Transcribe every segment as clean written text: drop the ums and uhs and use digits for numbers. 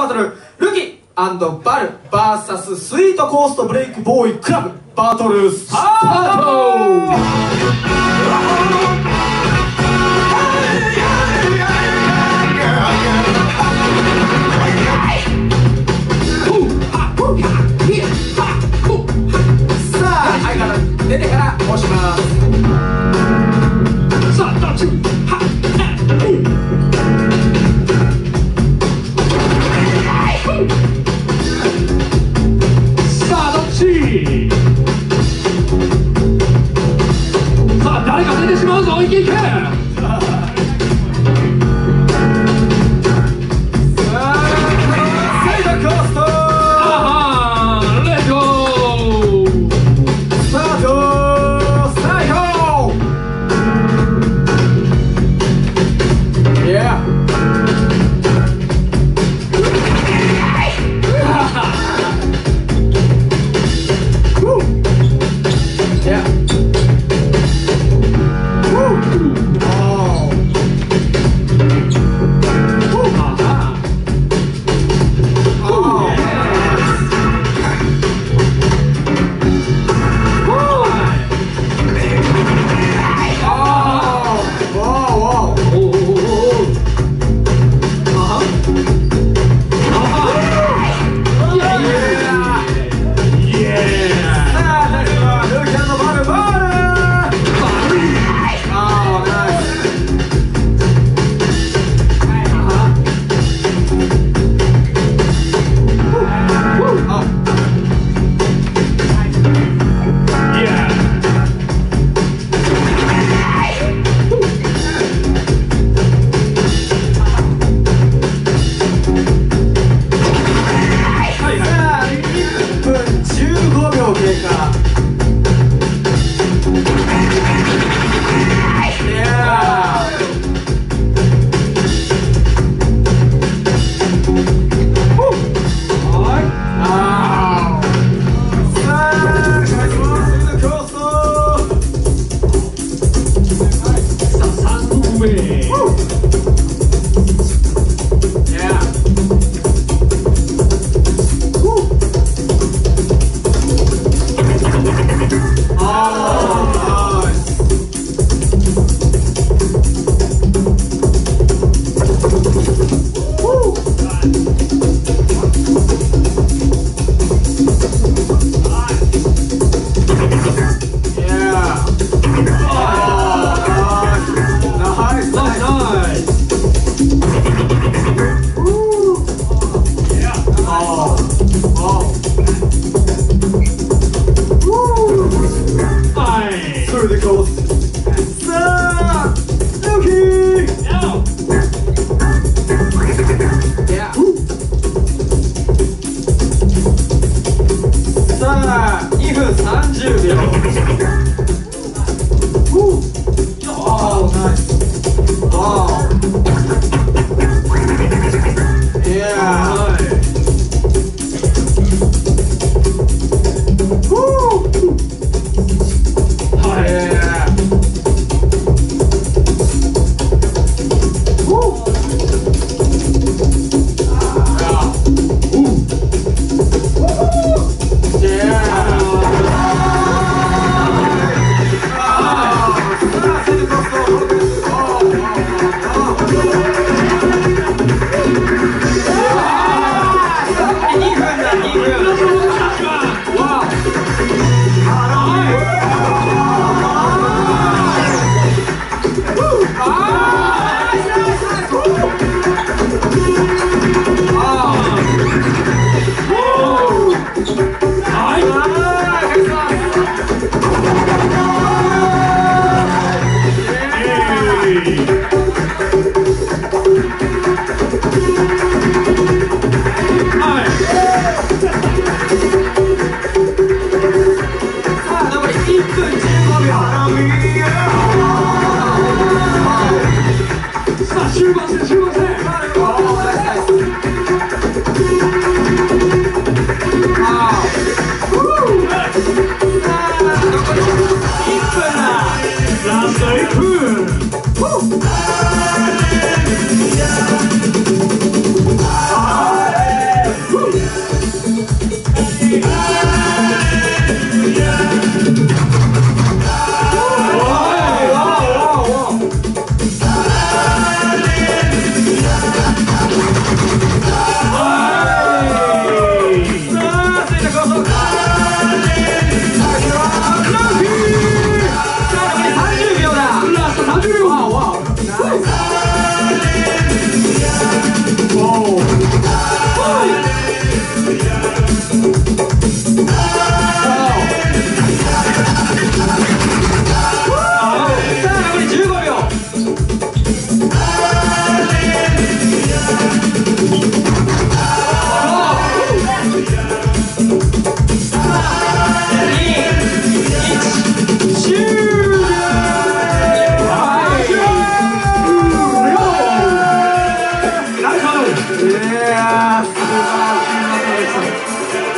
バトル、ルキ&バル VS スイートコーストブレイクボーイクラブバトルスタート。出てから押します。さあどっち？さあどっち？さあ誰か出てしまうぞ。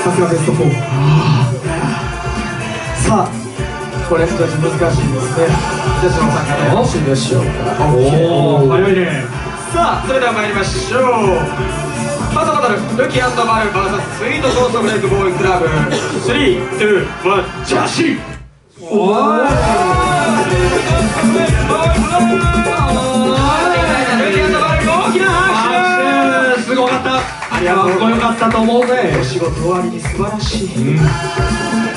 さすがベスト4。さあこれジャッジ難しいですね。ジャッジのお三方よろしいでしょうか。 おお早いね。 さあそれでは参りましょう。ファーストバトルルキ&バル VS スイートコーストブレイクボーイクラブ3、2、1ジャッジ。おーいすごかった。かっこよかったと思うぜ。 お仕事終わりに素晴らしい。